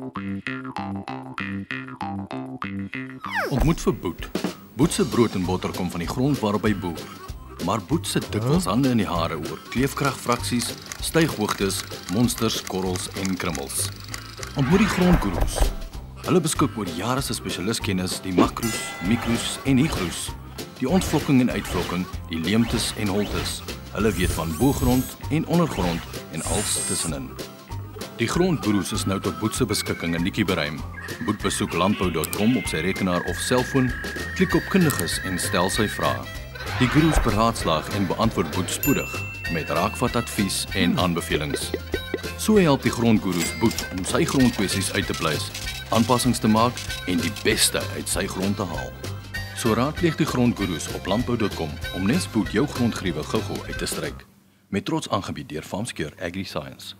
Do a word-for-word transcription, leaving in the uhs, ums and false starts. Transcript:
Ontmoet vir Boet. Boet se brood en botter kom van die grond waarop hy boer. Maar Boet sit dikwels hande in die hare oor kleefkragfraksies, styghoogtes, monsters, korrels en krummels. Ontmoet die Grond Gurus. Hulle beskik oor jare se spesialistkennis, die makroes, mikroes en higroes, die ontvlokking en uitvlokking, die leemtes en holtes. Hulle weet van boogrond en ondergrond en als tussenin. Die Grond Gurus is nou tot Boet se beskikking in Nikkie bereim. Boet besoek landbou punt com op sy rekenaar of selfoon, klik op kundiges en stel sy vrae. Die Gurus beraadslaag en beantwoord Boet spoedig met raakvat advies en aanbevelings. So help die Grond Gurus Boet om sy grondkwessies uit te pleis, aanpassings te maak en die beste uit sy grond te haal. So raadpleeg die Grond Gurus op landbou punt com om nes Boet jou grondgriewe gou-gou uit te stryk. Met trots aangebied deur Farmsecure Agri Science.